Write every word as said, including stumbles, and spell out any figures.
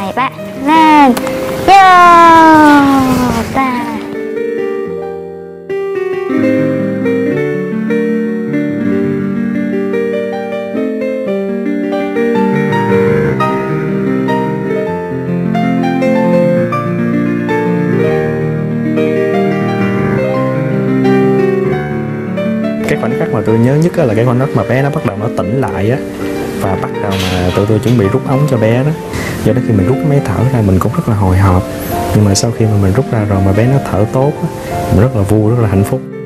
hai ba lên. Yo ta. Cái khoảnh khắc mà tôi nhớ nhất là cái khoảnh khắc mà bé nó bắt đầu nó tỉnh lại á, và bắt đầu mà tụi tôi chuẩn bị rút ống cho bé đó. Do đó khi mình rút cái máy thở ra mình cũng rất là hồi hộp, nhưng mà sau khi mà mình rút ra rồi mà bé nó thở tốt á, mình rất là vui, rất là hạnh phúc.